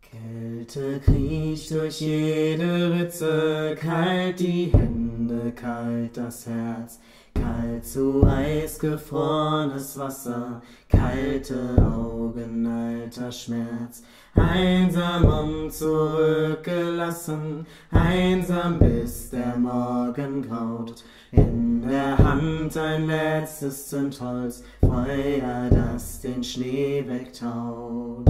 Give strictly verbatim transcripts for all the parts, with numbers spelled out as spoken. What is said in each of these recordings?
Kälte kriecht durch jede Ritze, kalt die Hände, kalt das Herz, kalt zu Eis gefrorenes Wasser, kalte Augen, alter Schmerz, einsam und zurückgelassen, einsam bis der Morgen graut, in der Hand ein letztes Zündholz, Feuer, das den Schnee wegtaut.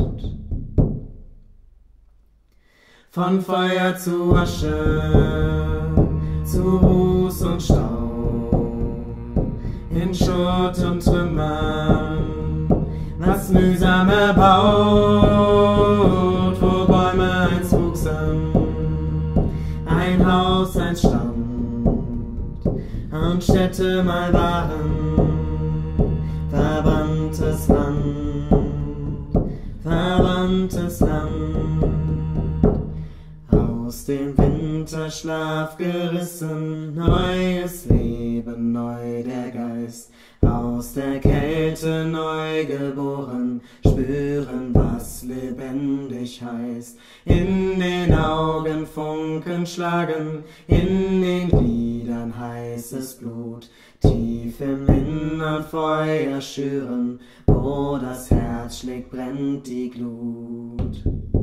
Von Feuer zu Asche, zu Ruß und Staub, in Schutt und Trümmern, was mühsam erbaut, wo Bäume einst wuchsen, ein Haus einst stand und Städte mal waren, verwandtes Land, verwandtes Land. Aus dem Winterschlaf gerissen, neues Leben, neu der Geist, aus der Kälte neu geboren, spüren, was lebendig heißt. In den Augen Funken schlagen, in den Gliedern heißes Blut, tief im Innern Feuer schüren, wo das Herz schlägt, brennt die Glut.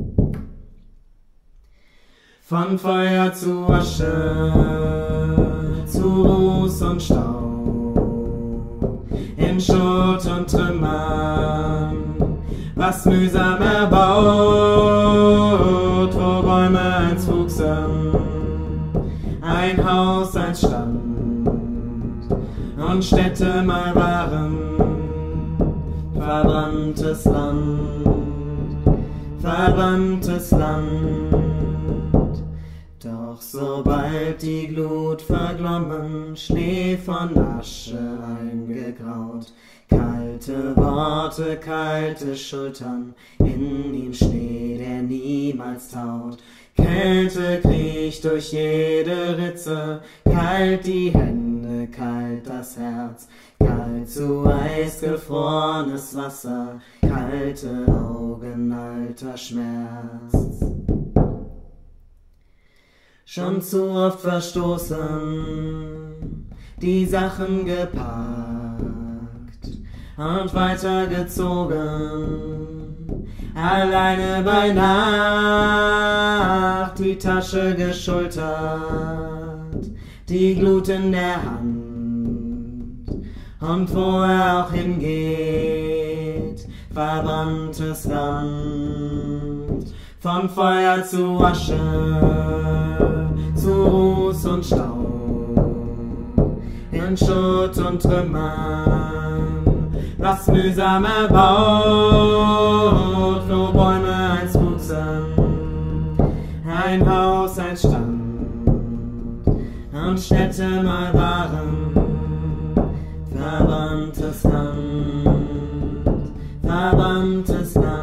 Von Feuer zu Asche, zu Ruß und Staub, in Schutt und Trümmern, was mühsam erbaut, wo Bäume einst wuchsen, ein Haus einst stand und Städte mal waren, verbranntes Land, verbranntes Land. Doch sobald die Glut verglommen, Schnee von Asche eingegraut, kalte Worte, kalte Schultern, in ihm Schnee, der niemals taut. Kälte kriecht durch jede Ritze, kalt die Hände, kalt das Herz, kalt zu Eis gefrorenes Wasser, kalte Augen, alter Schmerz. Schon zu oft verstoßen, die Sachen gepackt und weitergezogen, alleine bei Nacht, die Tasche geschultert, die Glut in der Hand, und wo er auch hingeht, verbranntes Land, von Feuer zu Asche, zu Ruß und Staub, in Schutt und Trümmern, was mühsam erbaut, wo Bäume einst wuchsen, ein Haus einst stand und Städte mal waren, verbranntes Land, verbranntes Land.